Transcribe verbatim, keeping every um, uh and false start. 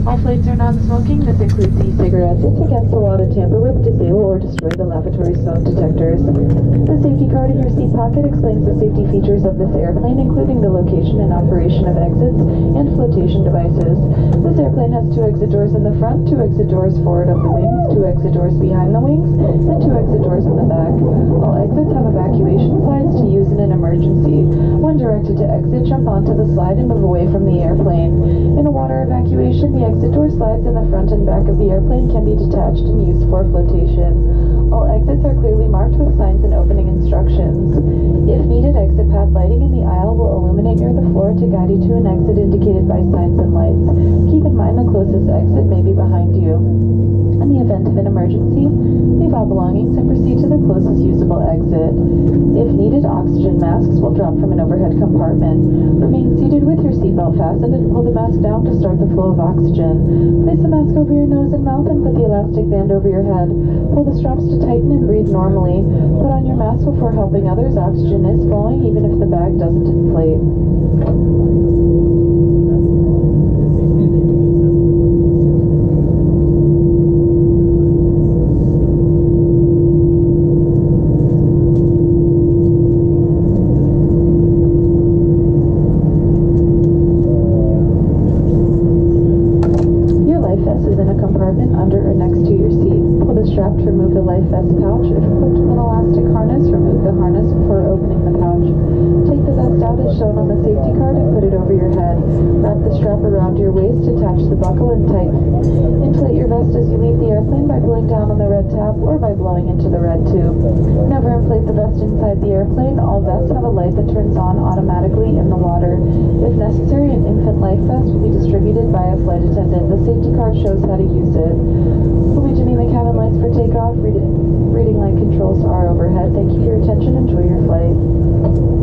All flights are non-smoking. This includes e-cigarettes. It's against the law to tamper with, disable, or destroy the lavatory smoke detectors. The safety card in your seat pocket explains the safety features of this airplane, including the location and operation of exits and flotation devices. This airplane has two exit doors in the front, two exit doors forward of the wings, two exit doors behind the wings, and two exit doors in the back. All exits have evacuation slides to use in an emergency. When directed to exit, jump onto the slide and move away from the airplane. In a water evacuation, the exit door slides in the front and back of the airplane can be detached and used for flotation. All exits are clearly marked with signs and opening instructions. If needed, exit path lighting in the aisle will illuminate near the floor to guide you to an exit indicated by signs and lights. Keep in mind the closest exit may be behind you. In the event of an emergency, leave all belongings and proceed to the closest usable exit. If needed, oxygen masks will drop from an overhead compartment. Remain seated with your seatbelt fastened and pull the mask down to start the flow of oxygen. Place the mask over your nose and mouth and put the elastic band over your head. Pull the straps to tighten and breathe normally. Put on your mask before helping others. Oxygen is flowing even if the bag doesn't inflate. Under or next to your seat. Pull the strap to remove the life vest pouch. If equipped with an elastic harness, remove the harness before opening the pouch. Take the vest out as shown on the safety card and put it over your head. Wrap the strap around your waist, attach the buckle, and tighten. Inflate your vest as you leave the airplane by pulling down on the red tab or by blowing into the red tube. Never inflate the vest inside the airplane. All vests have a light that turns on automatically in the water. If necessary, an infant life vest will be distributed by a flight attendant. The safety card shows how to use it. We'll be dimming the cabin lights for takeoff. Reading, reading light controls are overhead. Thank you for your attention. Enjoy your flight.